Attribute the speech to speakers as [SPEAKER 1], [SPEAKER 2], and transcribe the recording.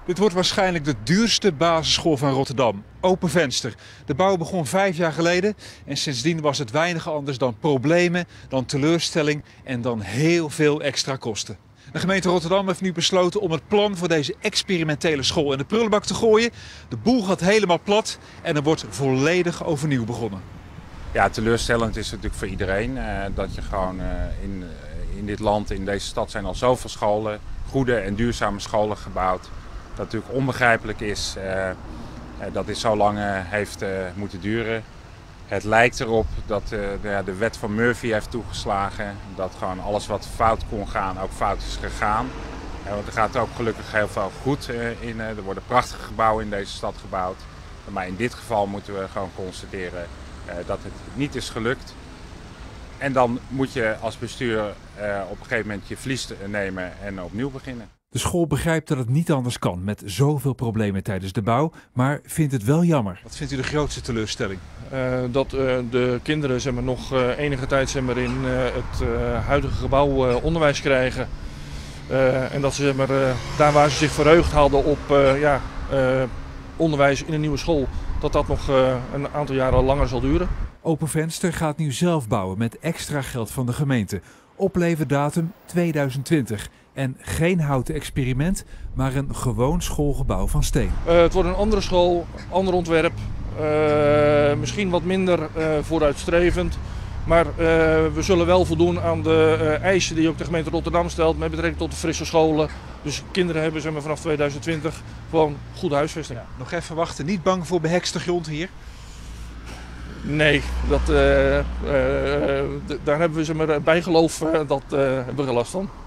[SPEAKER 1] Dit wordt waarschijnlijk de duurste basisschool van Rotterdam. Open venster. De bouw begon 5 jaar geleden en sindsdien was het weinig anders dan problemen, dan teleurstelling en dan heel veel extra kosten. De gemeente Rotterdam heeft nu besloten om het plan voor deze experimentele school in de prullenbak te gooien. De boel gaat helemaal plat en er wordt volledig overnieuw begonnen.
[SPEAKER 2] Ja, teleurstellend is het natuurlijk voor iedereen dat je gewoon in dit land, in deze stad zijn al zoveel scholen, goede en duurzame scholen gebouwd. Dat natuurlijk onbegrijpelijk is dat dit zo lang heeft moeten duren. Het lijkt erop dat de wet van Murphy heeft toegeslagen. Dat gewoon alles wat fout kon gaan ook fout is gegaan. Want er gaat ook gelukkig heel veel goed in. Er worden prachtige gebouwen in deze stad gebouwd. Maar in dit geval moeten we gewoon constateren dat het niet is gelukt. En dan moet je als bestuur op een gegeven moment je verlies nemen en opnieuw beginnen.
[SPEAKER 1] De school begrijpt dat het niet anders kan met zoveel problemen tijdens de bouw, maar vindt het wel jammer. Wat vindt u de grootste teleurstelling?
[SPEAKER 3] Dat de kinderen nog enige tijd in het huidige gebouw onderwijs krijgen. En dat ze daar waar ze zich verheugd hadden op onderwijs in een nieuwe school, dat nog een aantal jaren langer zal duren.
[SPEAKER 1] Open Venster gaat nu zelf bouwen met extra geld van de gemeente. Opleverdatum 2020. En geen houten experiment, maar een gewoon schoolgebouw van steen.
[SPEAKER 3] Het wordt een andere school, ander ontwerp. Misschien wat minder vooruitstrevend. Maar we zullen wel voldoen aan de eisen die ook de gemeente Rotterdam stelt met betrekking tot de frisse scholen. Dus kinderen hebben vanaf 2020 gewoon goede huisvesting.
[SPEAKER 1] Ja, nog even wachten, niet bang voor behekste grond hier?
[SPEAKER 3] Nee, daar hebben we bijgeloof, dat hebben we geen last van.